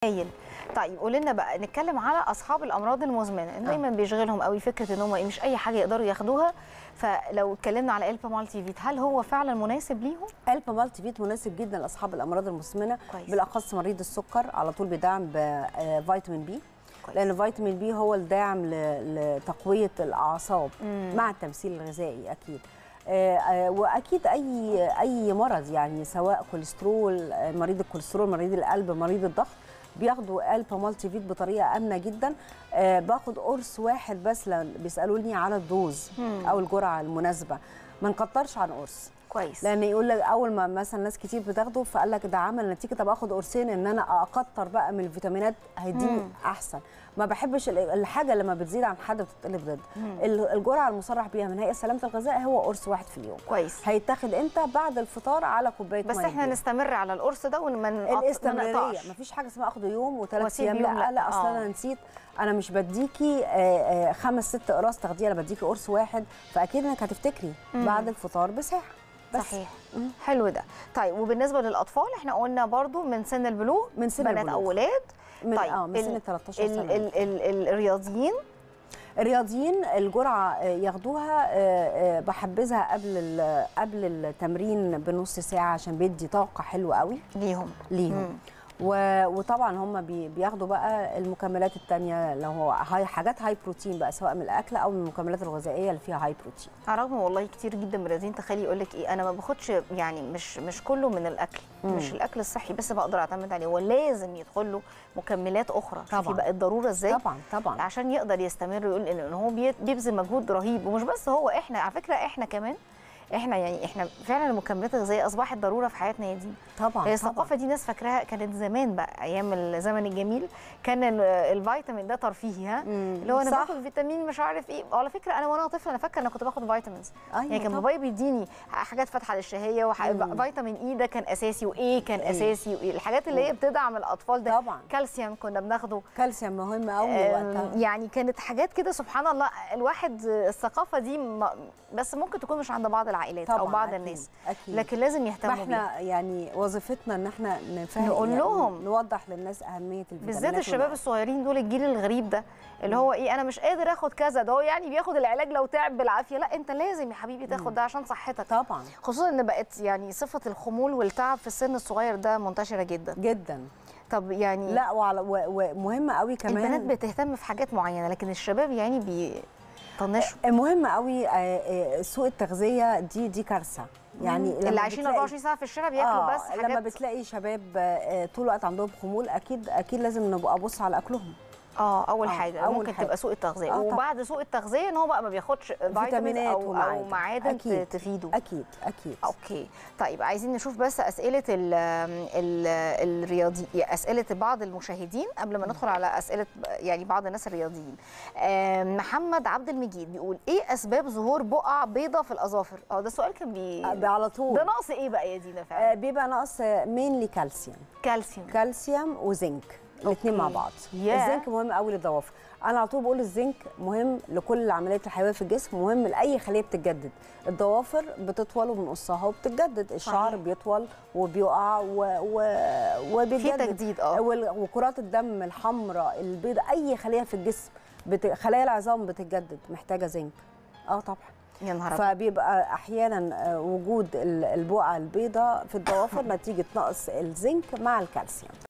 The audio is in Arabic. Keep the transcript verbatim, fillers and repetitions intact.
هايل. طيب قولي لنا بقى، نتكلم على اصحاب الامراض المزمنه، دايما بيشغلهم قوي فكره ان هم ايه، مش اي حاجه يقدروا ياخدوها. فلو اتكلمنا على البا مالتي فيت، هل هو فعلا مناسب ليهم؟ البا مالتي فيت مناسب جدا لاصحاب الامراض المزمنه، كويس. بالاخص مريض السكر، على طول بيدعم بفيتامين بي، كويس. لان فيتامين بي هو الداعم لتقويه الاعصاب مم. مع التمثيل الغذائي اكيد. واكيد اي اي مرض، يعني سواء كوليسترول، مريض الكوليسترول، مريض القلب، مريض الضغط، بياخدوا البا مالتي فيت بطريقه امنه جدا. أه باخد قرص واحد بس، بيسالوني على الدوز مم. او الجرعه المناسبه، ما نكترش عن قرص. كويس. لان يقول لك اول ما مثلا ناس كتير بتاخده فقال لك ده عمل نتيجه، طب اخد قرصين ان انا اكتر بقى من الفيتامينات هيديني احسن. ما بحبش الحاجه لما بتزيد عن حد بتتقلب ضد. الجرعه المصرح بيها من هيئه سلامه الغذاء هو قرص واحد في اليوم. كويس. هيتاخد امتى؟ بعد الفطار على كوبايه ميه. بس احنا نستمر على القرص ده وما الاستمراريه، مفيش حاجه اسمها اخده يوم وثلاث ايام، لا لا, لا اصلا انا نسيت، انا مش بديكي آآ آآ خمس ست اقراص تاخديها، انا بديكي قرص واحد، فاكيد انك هتفتكري مم. بعد الفطار بساعه بس. صحيح. مم. حلو ده. طيب وبالنسبه للاطفال احنا قلنا برضو من سن البلوغ، من سن بنات البلوغ. او ولاد، من طيب اه من سن تلتاشر سنه. ال ال ال الرياضيين الرياضيين الجرعه ياخدوها، بحبذها قبل قبل التمرين بنص ساعه عشان بيدي طاقه حلوه قوي ليهم ليهم مم. وطبعا هم بياخدوا بقى المكملات الثانيه، لو هو هاي حاجات هاي بروتين بقى، سواء من الاكل او من المكملات الغذائيه اللي فيها هاي بروتين. على الرغم والله كتير جدا من الرياضيين تخيلي يقول لك ايه، انا ما باخدش، يعني مش مش كله من الاكل، مم. مش الاكل الصحي بس بقدر اعتمد عليه، ولازم يدخل له مكملات اخرى. شوفي بقى الضروره ازاي. طبعا طبعا عشان يقدر يستمر ويقول ان هو بيبذل مجهود رهيب. ومش بس هو، احنا على فكره احنا كمان احنا يعني احنا فعلا المكملات الغذائيه اصبحت ضروره في حياتنا يا دي. طبعا هي الثقافه دي ناس فاكراها كانت زمان بقى، ايام الزمن الجميل كان الفيتامين ده ترفيهي، ها اللي هو انا باخد فيتامين مش عارف ايه. على فكره انا وانا طفله انا فاكره انا كنت باخد فيتامينز. أيوة يعني كان بابايا بيديني حاجات فاتحه للشهيه، وفيتامين اي ده كان اساسي، وايه كان اساسي، وايه الحاجات اللي هي بتدعم الاطفال ده. طبعا كالسيوم كنا بناخده، كالسيوم مهم قوي وقتها. يعني كانت حاجات كده سبحان الله. الواحد الثقافه دي بس ممكن تكون مش عند بعض العائلات او بعض أكيد. الناس أكيد. لكن لازم يهتموا بيها. احنا يعني وظيفتنا ان احنا نفهم، نقول يعني لهم، نوضح للناس اهميه الفيتامينات، بالذات الشباب الصغيرين دول، الجيل الغريب ده اللي هو ايه، انا مش قادر اخد كذا، ده هو يعني بياخد العلاج لو تعب بالعافيه. لا انت لازم يا حبيبي تاخد ده عشان صحتك. طبعا، خصوصا ان بقت يعني صفه الخمول والتعب في السن الصغير ده منتشره جدا جدا. طب يعني لا ومهم قوي كمان، البنات بتهتم في حاجات معينه لكن الشباب يعني بي طنشوا. مهم قوي سوء التغذيه دي دي كارثه. يعني اللي عايشين اربعة وعشرين ساعه في الشارع بياكلوا آه بس حاجات. لما بتلاقي شباب طول الوقت عندهم خمول، اكيد اكيد لازم نبقى ابص على اكلهم. اه اول آه حاجه أول ممكن حاجة. تبقى سوء التغذيه. آه وبعد سوء التغذيه ان هو بقى ما بياخدش فيتامينات او, أو معادن أكيد. تفيده. اكيد اكيد. اوكي طيب عايزين نشوف بس اسئله ال ال الرياضي، اسئله بعض المشاهدين قبل ما ندخل على اسئله يعني بعض الناس الرياضيين. محمد عبد المجيد بيقول ايه اسباب ظهور بقع بيضه في الاظافر؟ اه ده سؤال كان بي على طول. ده نقص ايه بقى يا دينا فعلا؟ آه بيبقى نقص مينلي كالسيوم. كالسيوم كالسيوم وزنك الاثنين مع بعض. yeah. الزنك مهم قوي للضوافر. انا على طول بقول الزنك مهم لكل العمليات الحيويه في الجسم، مهم لاي خليه بتتجدد. الضوافر بتطول وبنقصها وبتتجدد، الشعر صحيح. بيطول وبيقع و... و... وبيتجدد في تجديد. اه وكرات الدم الحمراء البيضاء، اي خليه في الجسم بت... خلايا العظام بتتجدد، محتاجه زنك. اه طبعا. يا نهار فبيبقى احيانا وجود البقع البيضاء في الضوافر نتيجه نقص الزنك مع الكالسيوم.